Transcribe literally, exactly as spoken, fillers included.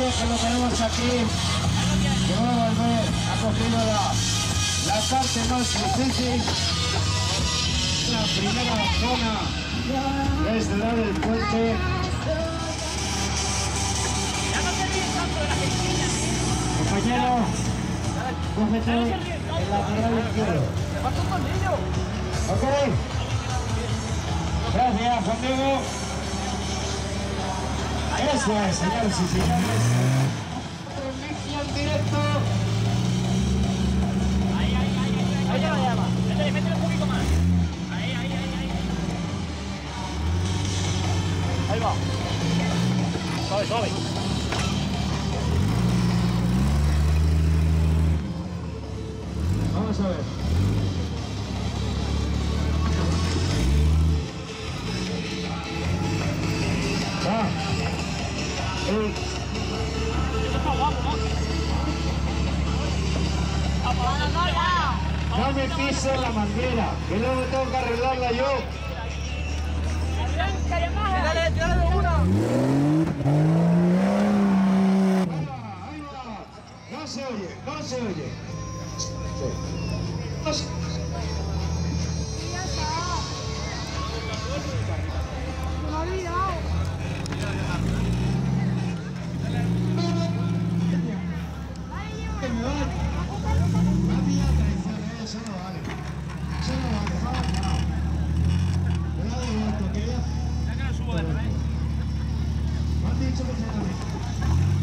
que lo tenemos aquí, que va a volver, ha cogido la, la parte más difícil, la primera zona, desde la del puente. Compañero, cógete el lateral izquierdo. Ok. Gracias, Juan Diego. Eso es, señores y señores. Transmisión directo. Ahí, ahí, ahí, ahí, ahí, ahí, ahí, métele, métele un poquito más. Ahí, ahí, ahí, ahí. Ahí va. Suave, suave. Vamos a ver. Va. El... No me pises la manguera, que luego tengo que arreglarla yo. Dale, dale de una. Ahí va. No se oye, no se oye. No se... Me he olvidado. Que me vale. Rápida traición, eso no vale. Eso no vale, vamos, no. Me da de vuelto, que ya. Ya que lo subo de nuevo. Me han dicho que se